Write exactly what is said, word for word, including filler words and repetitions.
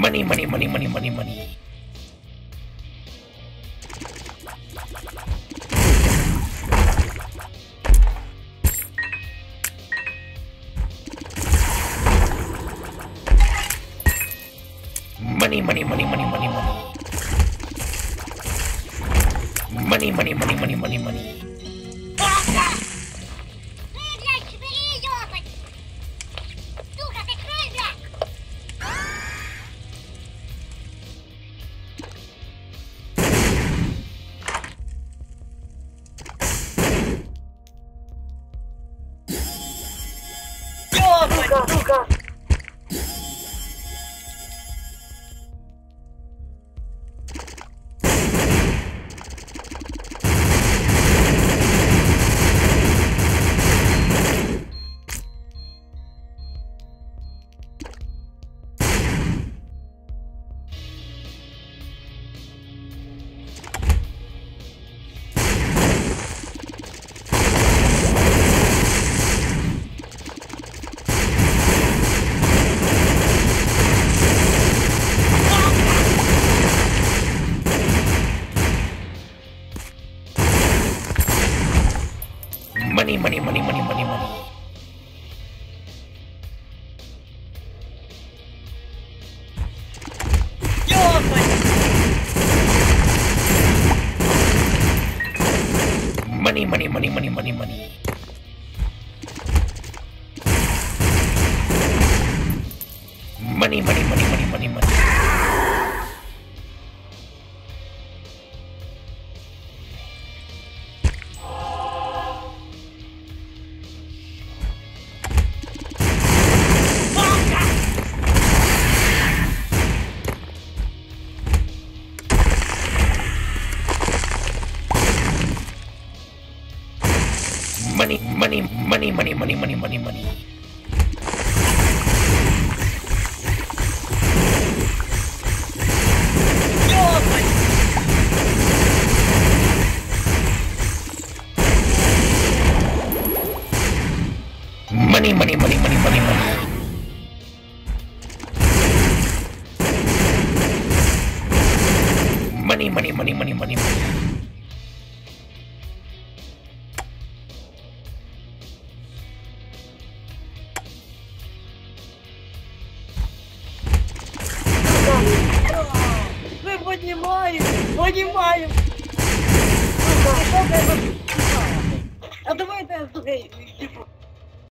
Money, money, money, money, money, money. Money, money, money, money, money, money. Money, money, money, money, money, money. Сука! Money, money, money, money, money, money. Money, money, money, money, money, money. Money, money, money, money, money, money. Money, money, money, money, money, money, money, money. Money, money, money, money, money, money. Money, money, money, money, money, money. Мы поднимаем, поднимаем. А давай-то, слухай,